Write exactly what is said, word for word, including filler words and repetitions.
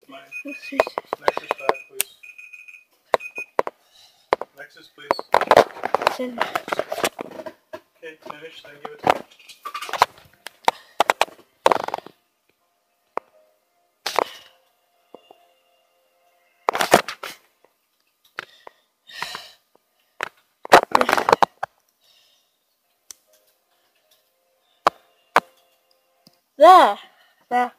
mine. Let's see. Nexus back, please. Nexus, please. Finish. Okay, finish, then give it to me. There. There.